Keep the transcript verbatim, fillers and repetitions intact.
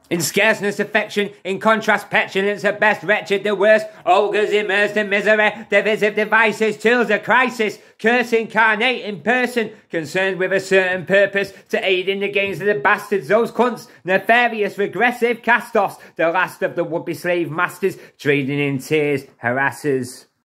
In scarceness, affection, in contrast, petulance, at best, wretched, the worst, ogres immersed in misery, divisive devices, tools of crisis, curse incarnate in person, concerned with a certain purpose, to aid in the gains of the bastards, those cunts, nefarious, regressive cast-offs, the last of the would-be slave masters, trading in tears, harassers.